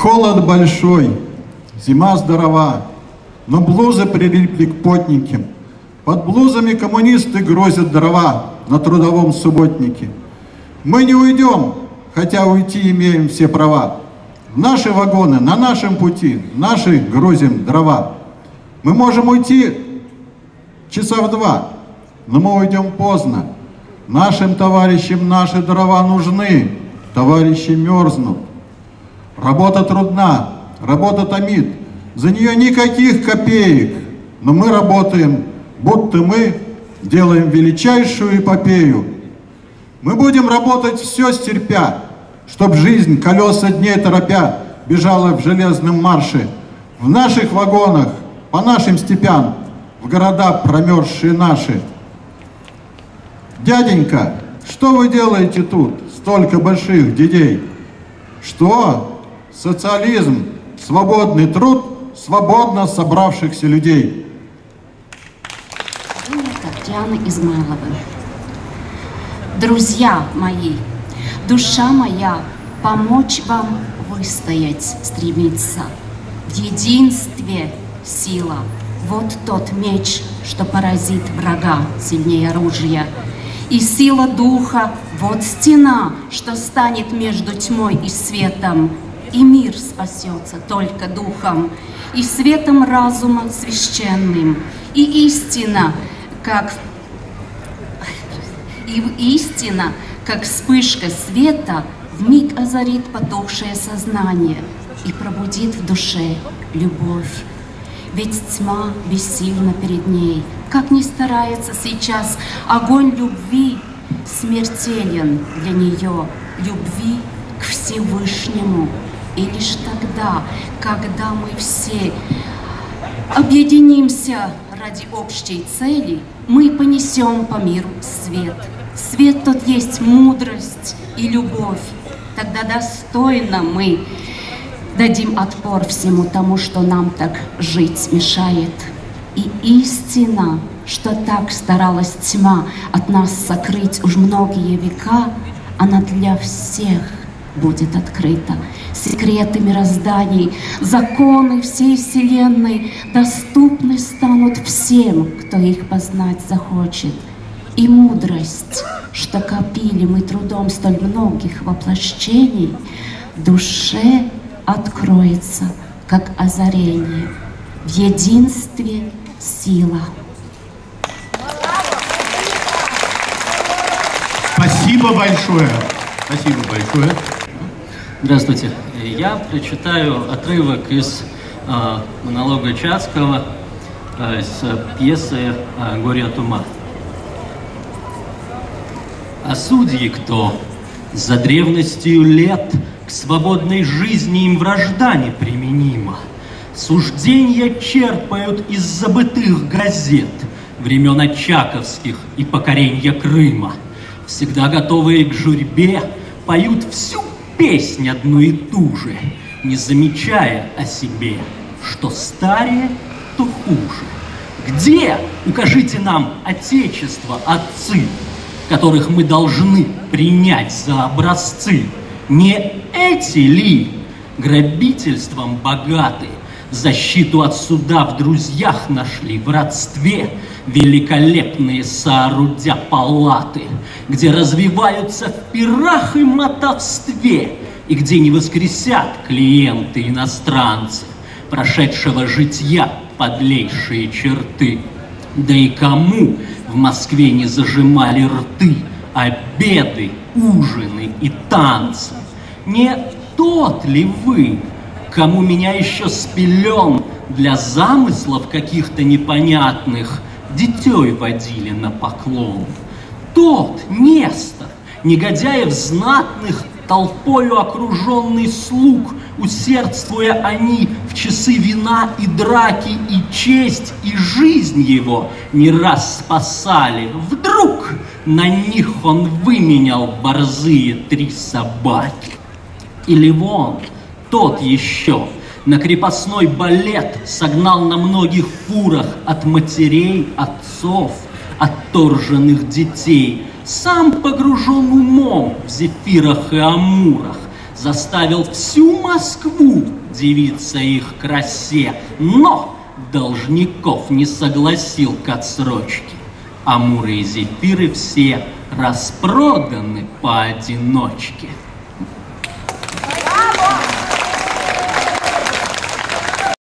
Холод большой, зима здорова, но блузы прилипли к потненьким. Под блузами коммунисты грозят дрова на трудовом субботнике. Мы не уйдем, хотя уйти имеем все права. В наши вагоны, на нашем пути, наши грузим дрова. Мы можем уйти часа в 2, но мы уйдем поздно. Нашим товарищам наши дрова нужны, товарищи мерзнут. Работа трудна, работа томит, за нее никаких копеек, но мы работаем, будто мы делаем величайшую эпопею. Мы будем работать все стерпя, чтоб жизнь, колеса дней торопя, бежала в железном марше. В наших вагонах, по нашим степям, в города промерзшие наши. Дяденька, что вы делаете тут, столько больших дедей? Что? Социализм, свободный труд, свободно собравшихся людей. Татьяна Измайлова. Друзья мои, душа моя помочь вам выстоять стремится. В единстве сила. Вот тот меч, что поразит врага сильнее оружия. И сила духа, вот стена, что станет между тьмой и светом. И мир спасется только духом, и светом разума священным, и истина, как вспышка света, вмиг озарит потухшее сознание и пробудит в душе любовь. Ведь тьма бессильна перед ней, как ни старается сейчас, огонь любви смертелен для нее, любви к Всевышнему. И лишь тогда, когда мы все объединимся ради общей цели, мы понесем по миру свет. Свет тот есть мудрость и любовь. Тогда достойно мы дадим отпор всему тому, что нам так жить мешает. И истина, что так старалась тьма от нас сокрыть уж многие века, она для всех будет открыта. Секреты мирозданий, законы всей вселенной доступны станут всем, кто их познать захочет. И мудрость, что копили мы трудом столь многих воплощений, в душе откроется, как озарение. В единстве сила. Спасибо большое. Спасибо большое. Здравствуйте. Я прочитаю отрывок из монолога Чацкого с пьесы «Горе от ума». А судьи кто? За древностью лет к свободной жизни им вражда неприменима. Суждения черпают из забытых газет времен Очаковских и покоренья Крыма. Всегда готовые к журьбе поют всю песнь одну и ту же, не замечая о себе, что старее, то хуже. Где, укажите нам, отечество, отцы, которых мы должны принять за образцы? Не эти ли грабительством богаты, защиту от суда в друзьях нашли, в родстве великолепные соорудя палаты, где развиваются в пирах и мотовстве, и где не воскресят клиенты-иностранцы прошедшего житья подлейшие черты? Да и кому в Москве не зажимали рты обеды, ужины и танцы? Не тот ли вы, кому меня еще с пелен для замыслов каких-то непонятных детей водили на поклон? Тот Нестор, негодяев знатных, толпою окруженный слуг, усердствуя они в часы вина и драки, и честь, и жизнь его не раз спасали. Вдруг на них он выменял борзые 3 собаки. Или вон тот еще на крепостной балет согнал на многих фурах от матерей, отцов, отторженных детей, сам погружен умом в зефирах и амурах, заставил всю Москву дивиться их красе, но должников не согласил к отсрочке. Амуры и зефиры все распроданы поодиночке.